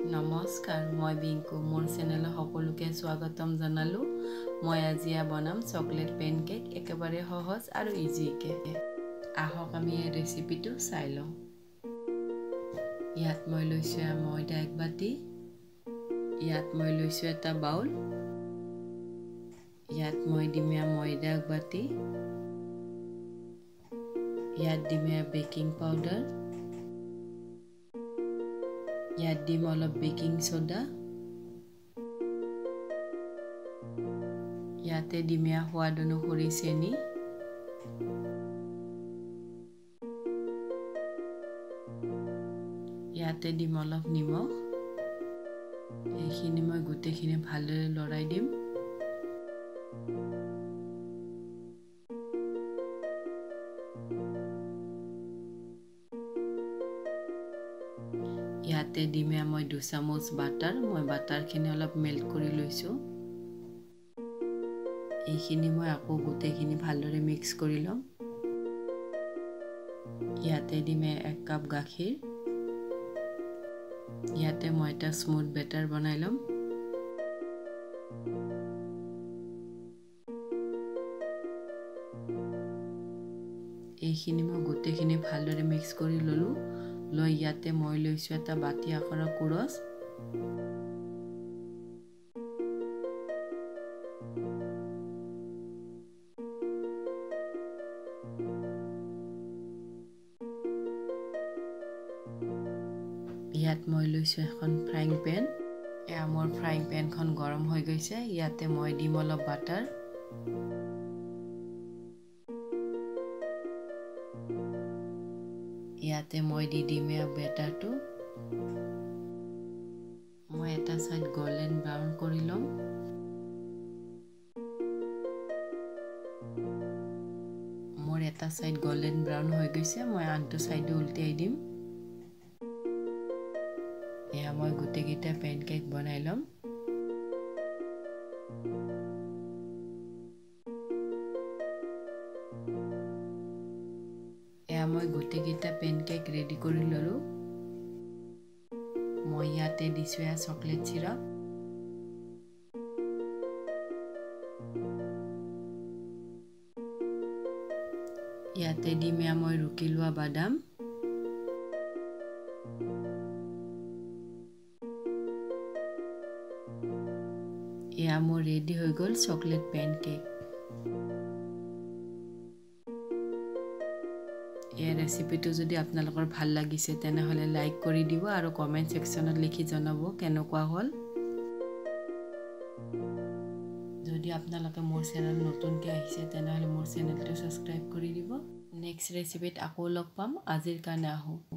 নমস্কাৰ, মই বিংকু। মোৰ চেনেলত সকলোকে স্বাগতম জনালো। মই আজি বনাম চকলেট পেনকেক, একেবাৰে সহজ আৰু ইজিকে। আহক আমি এই ৰেচিপিটো চাই লওঁ। ইয়াত মই লৈছোঁ ময়দা 1 বাটি। ইয়াত মই লৈছোঁ এটা বাউল। ইয়াত মই দিম ময়দা 1 বাটি। ইয়াত দিম বেকিং পাউডাৰ। ইয়াত দিম অলপ বেকিং সোডা। ইয়াতে দিম সোৱাদ অনুসৰি চেনি। ইয়াতে দিম অলপ নিমখ। এইখিনি মই গোটেইখিনি ভালদৰে লৰাই দিম। ইয়াতে দিম মই 2 চামুচ বাটাৰ। মই বাটাৰখিনি অলপ মেল্ট কৰি লৈছোঁ। এইখিনি মই আকৌ গোটেইখিনি ভালদৰে মিক্স কৰি ল'ম। ইয়াতে দিম 1 কাপ গাখীৰ। ইয়াতে মই এটা স্মুথ বেটাৰ বনাই ল'ম। এইখিনি মই গোটেইখিনি ভালদৰে মিক্স কৰি ল'লোঁ। লৈ ইয়াতে মই লৈছোঁ এটা বাটি আকাৰৰ কুৰচ। ইয়াত মই লৈছোঁ এখন ফ্ৰাইং পেন। মোৰ ফ্ৰাইং পেনখন গৰম হৈ গৈছে। ইয়াতে মই দিম অলপ বাটাৰ। ইয়াতে মই দি দিম বেটাৰটো। মই এটা সাইড গোল্ডেন ব্ৰাউন কৰি ল'ম। মোৰ এটা সাইড গোল্ডেন ব্ৰাউন হৈ গৈছে। মই আনটো সাইডে উল্টাই দিম। মই গোটেইকেইটা পেনকেক বনাই ল'ম। মই গোটেইকেইটা পেনকেক ৰেডি কৰি ল'লোঁ। মই ইয়াতে দিছোঁ চকলেট চিৰাপ। ইয়াতে দিম মই ৰুকি লোৱা বাদাম। মোৰ ৰেডি হৈ গ'ল চকলেট পেনকেক। এই ৰেচিপিটো যদি আপোনালোকৰ ভাল লাগিছে তেনেহ'লে লাইক কৰি দিব আৰু কমেণ্ট ছেকশ্যনত লিখি জনাব কেনেকুৱা হ'ল। যদি আপোনালোকে মোৰ চেনেল নতুনকৈ আহিছে তেনেহ'লে মোৰ চেনেলটো ছাবস্ক্ৰাইব কৰি দিব। নেক্সট ৰেচিপিত আকৌ লগ পাম। আজিৰ কাৰণে আহোঁ।